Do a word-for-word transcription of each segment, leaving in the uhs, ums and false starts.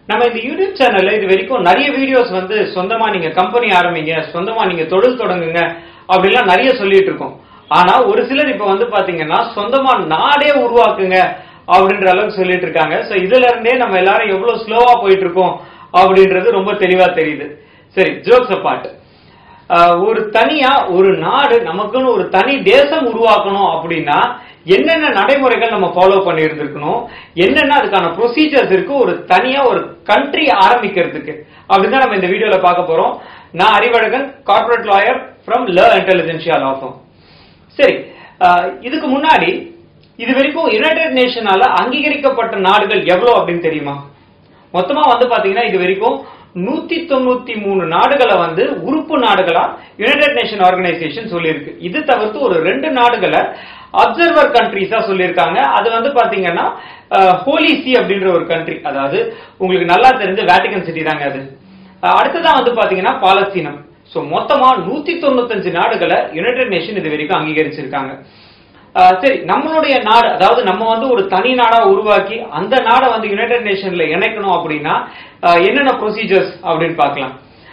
நம்ம இந்த யூடியூப் சேனல்ல இது வரைக்கும் நிறைய வீடியோஸ் வந்து சொந்தமா நீங்க கம்பெனி ஆரம்பிங்க, சொந்தமா நீங்க தொழில் தொடங்குங்க அப்படிலாம் நிறைய சொல்லிட்டு இருக்கோம். ஆனா ஒரு சிலர் இப்ப வந்து பாத்தீங்கன்னா சொந்தமா நாடே உருவாக்குங்க அப்படின்ற அளவுக்கு சொல்லிட்டு இருக்காங்க. சோ இதுல இருந்தே நம்ம எல்லாரும் எவ்வளவு ஸ்லோவா போயிட்டு இருக்கோம் அப்படின்றது ரொம்ப தெளிவா தெரியுது. சரி, ஜோக்ஸ் அபார்ட், ஒரு தனியா ஒரு நாடு நமக்குன்னு ஒரு தனி தேசம் உருவாக்கணும் அப்படின்னா என்னென்ன நடைமுறைகள் நம்ம ஃபாலோ பண்ணி இருந்திருக்கணும், என்னென்ன அதுக்கான ப்ரொசீஜர்ஸ் இருக்கு ஒரு தனியா ஒரு கண்ட்ரி ஆரம்பிக்கிறதுக்கு அப்படின்னு நம்ம இந்த வீடியோல பார்க்க போறோம். நான் Arivazhagan, corporate lawyer from Intelligentsia law firm. சரி, இதுக்கு முன்னாடி இது வரைக்கும் யுனைடெட் நேஷனால அங்கீகரிக்கப்பட்ட நாடுகள் எவ்வளவு அப்படின்னு தெரியுமா? மொத்தமா வந்து பாத்தீங்கன்னா இது வரைக்கும் நூத்தி தொண்ணூத்தி மூணு நாடுகளை வந்து உறுப்பு நாடுகளா யுனைடெட் நேஷன் ஆர்கனைசேஷன் சொல்லியிருக்கு. இது தவிர்த்து ஒரு ரெண்டு நாடுகளை அப்சர்வர் கண்ட்ரிஸா சொல்லியிருக்காங்க. அது வந்து பாத்தீங்கன்னா ஹோலி சி அப்படின்ற ஒரு கண்ட்ரி, அதாவது உங்களுக்கு நல்லா தெரிஞ்ச வேட்டிகன் சிட்டி தாங்க அது. அடுத்ததான் வந்து பாத்தீங்கன்னா பாலஸ்தீனம். சோ மொத்தமா நூத்தி தொண்ணூத்தி அஞ்சு நாடுகளை யுனைடெட் நேஷன் இது வரைக்கும் அங்கீகரிச்சிருக்காங்க. சரி, நம்மளுடைய நாடு, அதாவது நம்ம வந்து ஒரு தனி நாடா உருவாக்கி அந்த நாடை வந்து யுனைடெட் நேஷன்ல இணைக்கணும் அப்படின்னா என்னென்ன ப்ரொசீஜர்ஸ் அப்படின்னு பார்க்கலாம்.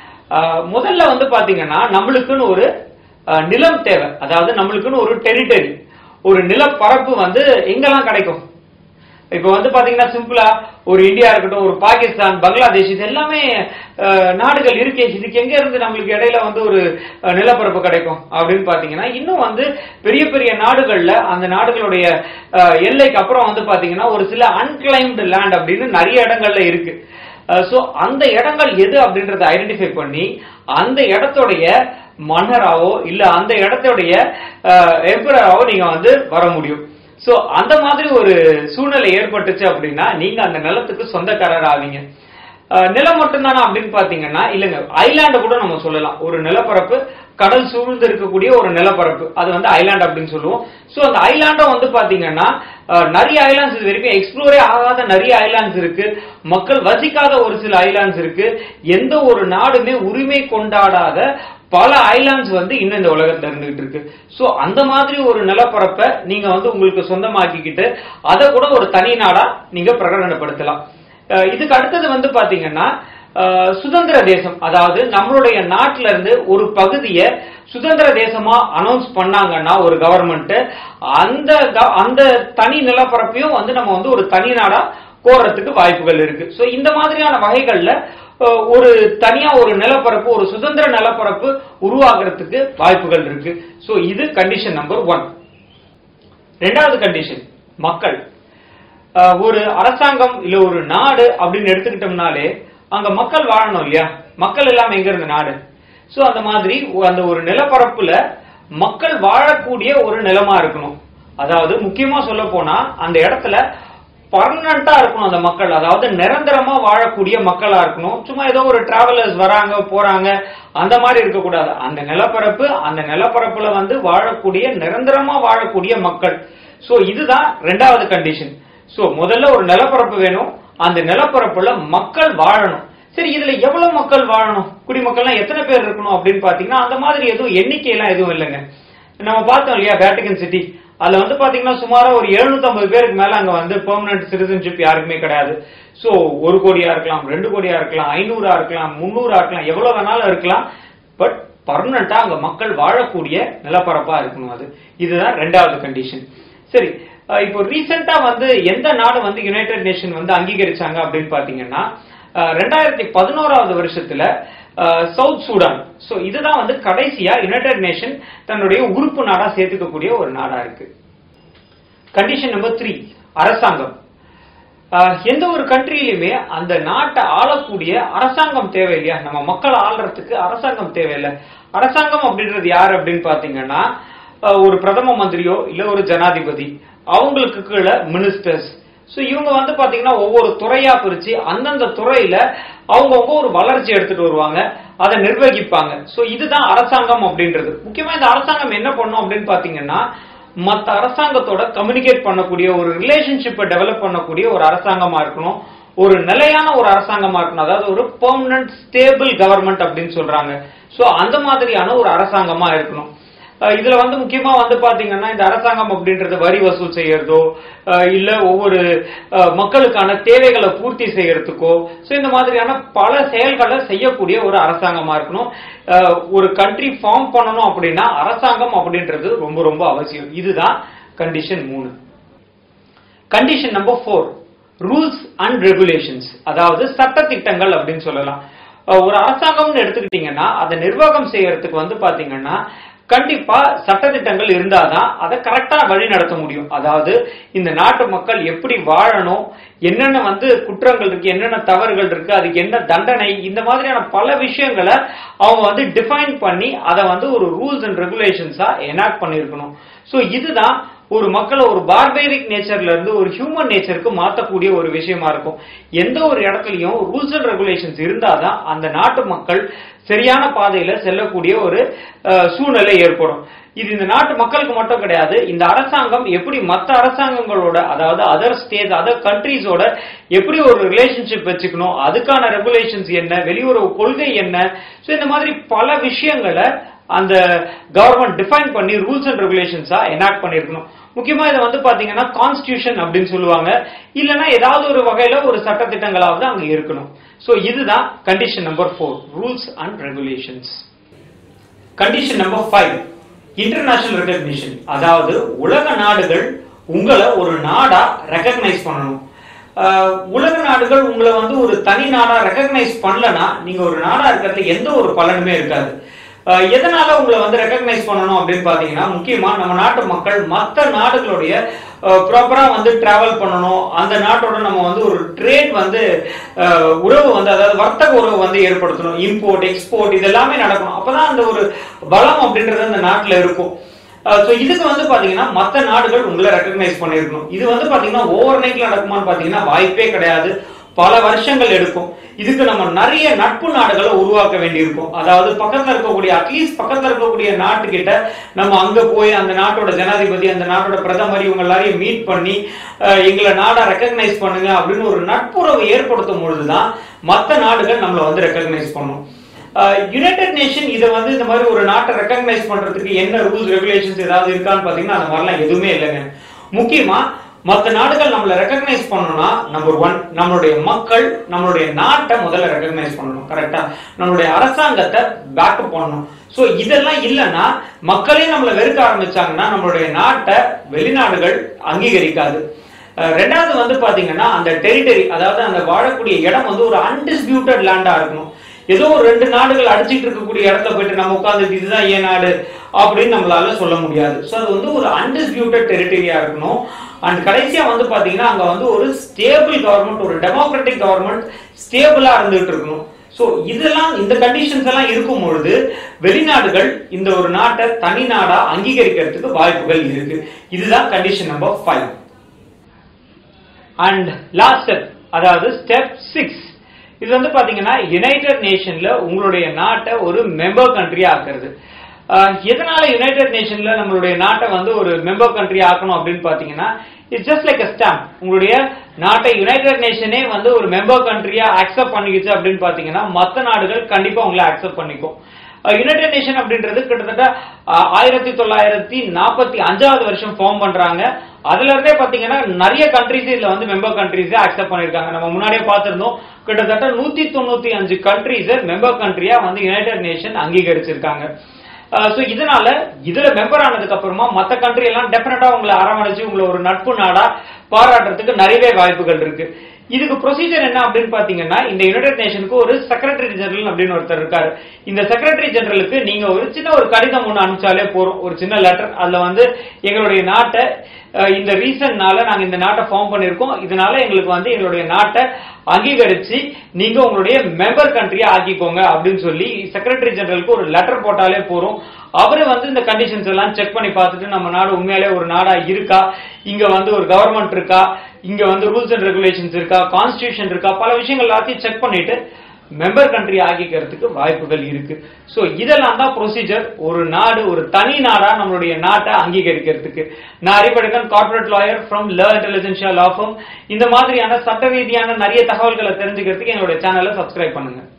முதல்ல வந்து பாத்தீங்கன்னா நம்மளுக்குன்னு ஒரு நிலம் தேவை, அதாவது நம்மளுக்குன்னு ஒரு டெரிட்டரி, ஒரு நிலப்பரப்பு வந்து எங்கெல்லாம் கிடைக்கும். இப்ப வந்து பாத்தீங்கன்னா சிம்பிளா ஒரு இந்தியா இருக்கட்டும், ஒரு பாகிஸ்தான், பங்களாதேஷ், இது எல்லாமே நாடுகள் இருக்கே. இதுக்கு எங்க இருந்து நம்மளுக்கு இடையில வந்து ஒரு நிலப்பரப்பு கிடைக்கும் அப்படின்னு பாத்தீங்கன்னா இன்னும் வந்து பெரிய பெரிய நாடுகள்ல அந்த நாடுகளுடைய எல்லைக்கு அப்புறம் வந்து பாத்தீங்கன்னா ஒரு சில அன்கிளைம்டு லேண்ட் அப்படின்னு நிறைய இடங்கள்ல இருக்கு. சோ அந்த இடங்கள் எது அப்படின்றத ஐடென்டிஃபை பண்ணி அந்த இடத்துடைய மன்னராவோ இல்ல அந்த இடத்துடைய எம்பரராவோ நீங்க வந்து வர முடியும். சோ அந்த மாதிரி ஒரு சூழ்நிலை ஏற்பட்டுச்சு அப்படின்னா நீங்க அந்த நிலத்துக்கு சொந்தக்காரர் ஆவீங்க. நிலம் மட்டும்தானா அப்படின்னு பாத்தீங்கன்னா இல்லங்க, ஐலாண்டு கூட நம்ம சொல்லலாம். ஒரு நிலப்பரப்பு கடல் சூழ்ந்து இருக்கக்கூடிய ஒரு நிலப்பரப்பு, அது வந்து ஐலாண்ட் அப்படின்னு சொல்லுவோம். சோ அந்த ஐலாண்டும் வந்து பாத்தீங்கன்னா நிறைய ஐலாண்ட்ஸ் இது வரைக்கும் எக்ஸ்ப்ளோரே ஆகாத நிறைய ஐலாண்ட்ஸ் இருக்கு, மக்கள் வசிக்காத ஒரு சில ஐலாண்ட்ஸ் இருக்கு, எந்த ஒரு நாடுமே உரிமை கொண்டாடாத பல ஐலாண்ட்ஸ் வந்து இன்னும் இந்த உலகத்துல இருந்துகிட்டு இருக்கு. சோ அந்த மாதிரி ஒரு நிலப்பரப்பை நீங்க வந்து உங்களுக்கு சொந்தமாக்கிக்கிட்டு அதை கூட ஒரு தனி நாடா நீங்க பிரகடனப்படுத்தலாம். இதுக்கு அடுத்தது வந்து பாத்தீங்கன்னா சுதந்திர தேசம், அதாவது நம்மளுடைய நாட்டில இருந்து ஒரு பகுதியை சுதந்திர தேசமா அனௌன்ஸ் பண்ணாங்கன்னா ஒரு கவர்மெண்ட், அந்த அந்த தனி நிலப்பரப்பையும் வந்து நம்ம வந்து ஒரு தனி நாடா கோர்றதுக்கு வாய்ப்புகள் இருக்கு. சோ இந்த மாதிரியான வகைகள்ல ஒரு தனியா ஒரு நிலப்பரப்பு, ஒரு சுதந்திர நிலப்பரப்பு உருவாக்குறதுக்கு வாய்ப்புகள் இருக்கு. சோ இது கண்டிஷன் நம்பர் ஒன். ரெண்டாவது கண்டிஷன் மக்கள். ஒரு அரசாங்கம் இல்ல ஒரு நாடு அப்படின்னு எடுத்துக்கிட்டோம்னாலே அங்க மக்கள் வாழணும் இல்லையா? மக்கள் எல்லாம் எங்க இருந்த நாடு. சோ அந்த மாதிரி அந்த ஒரு நிலப்பரப்புல மக்கள் வாழக்கூடிய ஒரு நிலமா இருக்கணும். அதாவது முக்கியமா சொல்ல போனா அந்த இடத்துல பர்மனண்டா இருக்கணும் அந்த மக்கள், அதாவது நிரந்தரமா வாழக்கூடிய மக்களா இருக்கணும். சும்மா ஏதோ ஒரு டிராவலர்ஸ் வராங்க போறாங்க அந்த மாதிரி இருக்கக்கூடாது. அந்த நிலப்பரப்பு, அந்த நிலப்பரப்புல வந்து வாழக்கூடிய நிரந்தரமா வாழக்கூடிய மக்கள். சோ இதுதான் ரெண்டாவது கண்டிஷன். சோ முதல்ல ஒரு நிலப்பரப்பு வேணும், அந்த நிலப்பரப்புல மக்கள் வாழணும். சரி, இதுல எவ்வளவு மக்கள் வாழணும், குடிமக்கள்லாம் எத்தனை பேர் இருக்கணும் அப்படின்னு பாத்தீங்கன்னா அந்த மாதிரி எதுவும் எண்ணிக்கையெல்லாம் எதுவும் இல்லைங்க. நம்ம பார்த்தோம் இல்லையா வேட்டிகன் சிட்டி, அதுல வந்து பாத்தீங்கன்னா சுமாரா ஒரு எழுநூத்தி ஐம்பது பேருக்கு மேல அங்க வந்து பெர்மனன்ட் சிட்டிசன்ஷிப் யாருக்குமே கிடையாது. சோ ஒரு கோடியா இருக்கலாம், ரெண்டு கோடியா இருக்கலாம், ஐநூறா இருக்கலாம், முன்னூறா இருக்கலாம், எவ்வளவு வேணாலும் இருக்கலாம். பட் பர்மனண்டா அங்க மக்கள் வாழக்கூடிய நிலப்பரப்பா இருக்கணும். அது இதுதான் ரெண்டாவது கண்டிஷன். சரி, இப்போ ரீசெண்டா வந்து எந்த நாடு வந்து யுனைடெட் நேஷன் வந்து அங்கீகரிச்சாங்க அப்படின்னு பாத்தீங்கன்னா ரெண்டாயிரத்தி பதினோராவது வருஷத்துல சவுத் சூடான். சோ இதுதான் வந்து கடைசியா யுனைடெட் நேஷன் தன்னுடைய உறுப்பு நாடா சேர்த்துக்கக்கூடிய ஒரு நாடா இருக்கு. கண்டிஷன் நம்பர் த்ரீ, அரசாங்கம். எந்த ஒரு கண்ட்ரியிலுமே அந்த நாட்டை ஆளக்கூடிய அரசாங்கம் தேவை இல்லையா? நம்ம மக்களை ஆள்றதுக்கு அரசாங்கம் தேவையில்லை. அரசாங்கம் அப்படின்றது யாரு அப்படின்னு பாத்தீங்கன்னா ஒரு பிரதம மந்திரியோ இல்ல ஒரு ஜனாதிபதி, அவங்களுக்கு கீழே மினிஸ்டர்ஸ். சோ இவங்க வந்து பாத்தீங்கன்னா ஒவ்வொரு துறையா பிரிச்சு அந்தந்த துறையில அவங்கவுங்க ஒரு வளர்ச்சி எடுத்துட்டு வருவாங்க, அதை நிர்வகிப்பாங்க. சோ இதுதான் அரசாங்கம் அப்படின்றது. முக்கியமா இந்த அரசாங்கம் என்ன பண்ணும் அப்படின்னு பாத்தீங்கன்னா மற்ற அரசாங்கத்தோட கம்யூனிகேட் பண்ணக்கூடிய ஒரு ரிலேஷன்ஷிப்பை டெவலப் பண்ணக்கூடிய ஒரு அரசாங்கமா இருக்கணும், ஒரு நிலையான ஒரு அரசாங்கமா இருக்கணும், அதாவது ஒரு பெர்மனன்ட் ஸ்டேபிள் கவர்மெண்ட் அப்படின்னு சொல்றாங்க. சோ அந்த மாதிரியான ஒரு அரசாங்கமா இருக்கணும். இதுல வந்து முக்கியமா வந்து பாத்தீங்கன்னா இந்த அரசாங்கம் அப்படின்றது வரி வசூல் செய்யறதோ இல்ல ஒவ்வொரு மக்களுக்கான தேவைகளை பூர்த்தி செய்யறதுக்கோ சோ இந்த மாதிரியான பல செயல்களை செய்யக்கூடிய ஒரு அரசாங்கமா இருக்கணும். ஒரு கண்ட்ரி ஃபார்ம் பண்ணணும் அப்படின்னா அரசாங்கம் அப்படின்றது ரொம்ப ரொம்ப அவசியம். இதுதான் கண்டிஷன் மூணு. Condition number four, rules and regulations, அதாவது சட்ட திட்டங்கள் அப்படின்னு சொல்லலாம். ஒரு அரசாங்கம்னு எடுத்துக்கிட்டீங்கன்னா அதை நிர்வாகம் செய்யறதுக்கு வந்து பாத்தீங்கன்னா கண்டிப்பா சட்டத்திட்டங்கள் இருந்தாதான் அதை கரெக்டா வழி நடத்த முடியும். அதாவது இந்த நாட்டு மக்கள் எப்படி வாழணும், என்னென்ன வந்து குற்றங்கள் இருக்கு, என்னென்ன தவறுகள் இருக்கு, அதுக்கு என்ன தண்டனை, இந்த மாதிரியான பல விஷயங்களை அவங்க வந்து டிஃபைன் பண்ணி அதை வந்து ஒரு ரூல்ஸ் அண்ட் ரெகுலேஷன்ஸா எனாக்ட் பண்ணிருக்கணும். சோ இதுதான் ஒரு மக்களை ஒரு பார்பேரிக் நேச்சர்ல இருந்து ஒரு ஹியூமன் நேச்சருக்கு மாற்றக்கூடிய ஒரு விஷயமா இருக்கும். எந்த ஒரு இடத்துலயும் ரூல்ஸ் அண்ட் ரெகுலேஷன்ஸ் இருந்தாதான் அந்த நாட்டு மக்கள் சரியான பாதையில செல்லக்கூடிய ஒரு சூழ்நிலை ஏற்படும். இது இந்த நாட்டு மக்களுக்கு மட்டும் கிடையாது, இந்த அரசாங்கம் எப்படி மற்ற அரசாங்கங்களோட, அதாவது அதர் ஸ்டேட் அதர் கண்ட்ரீஸோட எப்படி ஒரு ரிலேஷன்ஷிப் வச்சுக்கணும், அதுக்கான ரெகுலேஷன்ஸ் என்ன, வெளியுறவு கொள்கை என்ன, சோ இந்த மாதிரி பல விஷயங்களை அந்த கவர்மெண்ட் டிஃபைன் பண்ணி ரூல்ஸ் அண்ட் ரெகுலேஷன்ஸா எனாக்ட் பண்ணிருக்கணும். முக்கியமா இதை வந்து பாத்தீங்கன்னா கான்ஸ்டிடியூஷன் அப்படின்னு சொல்லுவாங்க, இல்லைன்னா ஏதாவது ஒரு வகையில ஒரு சட்டத்திட்டங்களாவது அங்க இருக்கணும். சோ இதுதான் condition number four, rules and regulations. Condition number five, international recognition, அதாவது உலக நாடுகள் உங்களை ஒரு நாடா ரெகக்னைஸ் பண்ணணும். உலக நாடுகள் உங்களை வந்து ஒரு தனி நாடா ரெகக்னைஸ் பண்ணலனா நீங்க ஒரு நாடா இருக்கிறதுல எந்த ஒரு பலனுமே இருக்காது. எதனால உங்களை வந்து ரெகக்னைஸ் பண்ணணும் அப்படின்னு பாத்தீங்கன்னா, முக்கியமா நம்ம நாட்டு மக்கள் மற்ற நாடுகளுடைய ப்ராப்பரா வந்து டிராவல் பண்ணணும், அந்த நாட்டோட நம்ம வந்து ஒரு ட்ரேட் வந்து உறவு வந்து அதாவது வர்த்தக உறவு வந்து ஏற்படுத்தணும், இம்போர்ட் எக்ஸ்போர்ட் இதெல்லாமே நடக்கணும். அப்பதான் அந்த ஒரு பலம் அப்படின்றது அந்த நாட்டுல இருக்கும். சோ இதுக்கு வந்து பாத்தீங்கன்னா மற்ற நாடுகள் உங்களை ரெகக்னைஸ் பண்ணிருக்கணும். இது வந்து பாத்தீங்கன்னா ஓவர் நைட்ல நடக்குமான்னு பாத்தீங்கன்னா வாய்ப்பே கிடையாது, பல வருஷங்கள் எடுக்கும். இதுக்கு நம்ம நிறைய நட்பு நாடுகளை உருவாக்க வேண்டியிருக்கும். அதாவது பக்கத்துல இருக்கக்கூடிய அட்லீஸ்ட் பக்கத்துல இருக்கக்கூடிய நாட்டுக்கிட்ட நம்ம அங்க போய் அந்த நாட்டோட ஜனாதிபதி, அந்த நாட்டோட பிரதமர் இவங்க எல்லாரையும் மீட் பண்ணி எங்களை நாடா ரெகக்னைஸ் பண்ணுங்க அப்படின்னு ஒரு நட்புறவு ஏற்படுத்தும் பொழுதுதான் மற்ற நாடுகள் நம்மளை வந்து ரெகக்னைஸ் பண்ணும். யுனைடெட் நேஷன் இதை வந்து இந்த மாதிரி ஒரு நாட்டை ரெகக்னைஸ் பண்றதுக்கு என்ன ரூல்ஸ் ரெகுலேஷன்ஸ் ஏதாவது இருக்கான்னு பாத்தீங்கன்னா அந்த மாதிரிலாம் எதுவுமே இல்லைங்க. முக்கியமா மற்ற நாடுகள் நம்மளை ரெகக்னைஸ் பண்ணணும்னா நம்பர் ஒன், நம்மளுடைய மக்கள் நம்மளுடைய நாட்டை முதல்ல ரெகக்னைஸ் பண்ணணும், கரெக்டா, நம்மளுடைய அரசாங்கத்தை பேக்கப் பண்ணணும். சோ இதெல்லாம் இல்லைன்னா மக்களே நம்மளை வெறுக்க ஆரம்பிச்சாங்கன்னா நம்மளுடைய நாட்டை வெளிநாடுகள் அங்கீகரிக்காது. ரெண்டாவது வந்து பாத்தீங்கன்னா அந்த டெரிட்டரி, அதாவது அந்த வாழக்கூடிய இடம் வந்து ஒரு அன்டிஸ்பியூட்டட் லேண்டா இருக்கணும். ஏதோ ஒரு ரெண்டு நாடுகள் அடிச்சுட்டு இருக்கக்கூடிய இடத்துல போயிட்டு நம்ம உட்கார்ந்துட்டு இதுதான் ஏன் நாடு அப்படின்னு நம்மளால சொல்ல முடியாது. சோ அது வந்து ஒரு அன்டிஸ்பியூட்டட் டெரிட்டரியா இருக்கணும். அண்ட் கடைசியா வந்து பாத்தீங்கன்னா அங்க வந்து ஒரு ஸ்டேபிள் கவர்மெண்ட், ஒரு டெமோக்ராட்டிக் கவர்மெண்ட் ஸ்டேபிளா இருந்துட்டு இருக்கணும். சோ இதெல்லாம் இந்த கண்டிஷன்ஸ் எல்லாம் இருக்கும் பொழுது வெளிநாடுகள் இந்த ஒரு நாட்டை தனி நாடா அங்கீகரிக்கிறதுக்கு வாய்ப்புகள் இருக்கு. இதுதான் condition number five. And last step, அதாவது ஸ்டெப் சிக்ஸ், இது வந்து பாத்தீங்கன்னா யுனைடெட் நேஷன்ல உங்களுடைய நாட்டை ஒரு மெம்பர் கண்ட்ரியா ஆக்குறது. எதனால யுனைடெட் நேஷன்ல நம்மளுடைய நாட்டை வந்து ஒரு மெம்பர் கண்ட்ரி ஆக்கணும் அப்படின்னு பாத்தீங்கன்னா, it's just like a stamp. உங்களுடைய நாட்டை யுனைடெட் நேஷனே வந்து ஒரு மெம்பர் கண்ட்ரியா அக்செப்ட் பண்ணிக்கிச்சு அப்படின்னு பாத்தீங்கன்னா மற்ற நாடுகள் கண்டிப்பா உங்களை அக்செப்ட் பண்ணிக்கும். யுனைடெட் நேஷன் அப்படின்றது கிட்டத்தட்ட ஆயிரத்தி தொள்ளாயிரத்தி நாற்பத்தி அஞ்சாவது வருஷம் ஃபார்ம் பண்றாங்க. அதுல இருந்தே பாத்தீங்கன்னா நிறைய கண்ட்ரிஸ் இதுல வந்து மெம்பர் கண்ட்ரிஸ் அக்செப்ட் பண்ணிருக்காங்க. நம்ம முன்னாடியே பார்த்திருந்தோம், கிட்டத்தட்ட நூத்தி தொண்ணூத்தி அஞ்சு கண்ட்ரிஸ் மெம்பர் கண்ட்ரியா வந்து யுனைடெட் நேஷன் அங்கீகரிச்சிருக்காங்க. சோ இதனால இதுல மெம்பர் ஆனதுக்கு அப்புறமா மத்த கண்ட்ரி எல்லாம் டெஃபினட்டா உங்களை அரவணைச்சு உங்களை ஒரு நட்பு நாடா பாராட்டுறதுக்கு நிறைய வாய்ப்புகள் இருக்கு. இதுக்கு ப்ரொசீஜர் என்ன அப்படின்னு பாத்தீங்கன்னா, இந்த யுனைடெட் நேஷனுக்கு ஒரு செக்ரட்டரி ஜெனரல் அப்படின்னு ஒருத்தர் இருக்காரு. இந்த செக்ரட்டரி ஜெனரலுக்கு நீங்க ஒரு சின்ன ஒரு கடிதம் ஒண்ணு அனுப்பிச்சாலே போறோம், ஒரு சின்ன லெட்டர். அதுல வந்து எங்களுடைய நாட்டை இந்த ரீசன்னால நாங்க இந்த நாட்டை ஃபார்ம் பண்ணிருக்கோம், இதனால எங்களுக்கு வந்து எங்களுடைய நாட்டை அங்கீகரிச்சு நீங்க உங்களுடைய மெம்பர் கண்ட்ரியா ஆக்கிக்கோங்க அப்படின்னு சொல்லி செக்ரட்டரி ஜெனரலுக்கு ஒரு லெட்டர் போட்டாலே போறோம். அவரு வந்து இந்த கண்டிஷன்ஸ் எல்லாம் செக் பண்ணி பார்த்துட்டு நம்ம நாடு உண்மையிலே ஒரு நாடா இருக்கா, இங்க வந்து ஒரு கவர்மெண்ட் இருக்கா, இங்க வந்து ரூல்ஸ் அண்ட் ரெகுலேஷன்ஸ் இருக்கா, கான்ஸ்டிடியூஷன் இருக்கா, பல விஷயங்கள் எல்லாத்தையும் செக் பண்ணிட்டு மெம்பர் கண்ட்ரி ஆகிக்கிறதுக்கு வாய்ப்புகள் இருக்கு. சோ இதெல்லாம் தான் ப்ரொசீஜர், ஒரு நாடு ஒரு தனி நாடா நம்மளுடைய நாட்டை அங்கீகரிக்கிறதுக்கு. நான் Arivazhagan, corporate lawyer from La Intelligentsia law firm. இந்த மாதிரியான சட்ட ரீதியான நிறைய தகவல்களை தெரிஞ்சுக்கிறதுக்கு என்னோட சேனலை சப்ஸ்கிரைப் பண்ணுங்க.